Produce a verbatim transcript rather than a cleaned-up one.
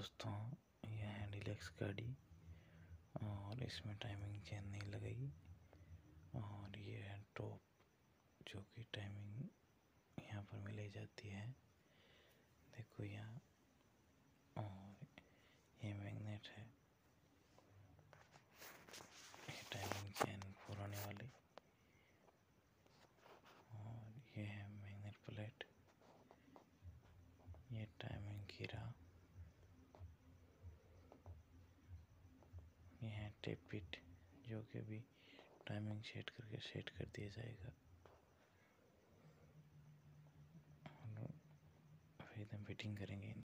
दोस्तों, यह है डीलक्स गाड़ी और इसमें टाइमिंग चेन नहीं लगाई। और ये है टॉप जो कि टाइमिंग यहाँ पर मिलाई जाती है, देखो यहाँ। और ये मैग्नेट है, ये टाइमिंग चेन पुराने वाली। और ये है मैग्नेट प्लेट, ये टाइमिंग गिरा, ये है टेप पिट जो कि अभी टाइमिंग सेट करके सेट कर दिया जाएगा। और फिर हम फिटिंग करेंगे।